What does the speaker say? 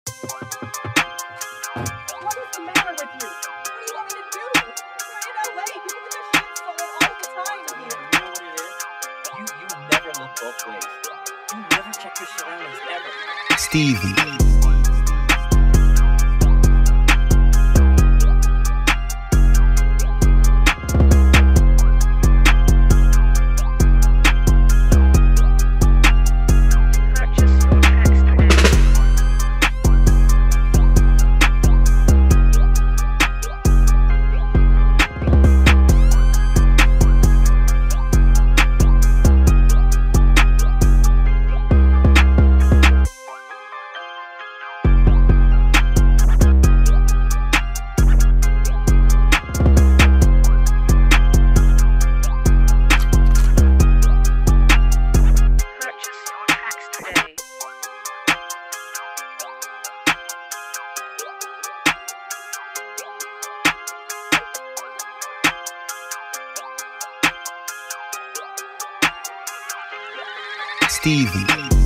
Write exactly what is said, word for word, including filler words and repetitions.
What is the matter with you? What do you want me to do? We're in L A. People get their shit stolen all the time here. You know what it is? You, you never look both ways. You never check your surroundings, ever. Stevie. Stevie.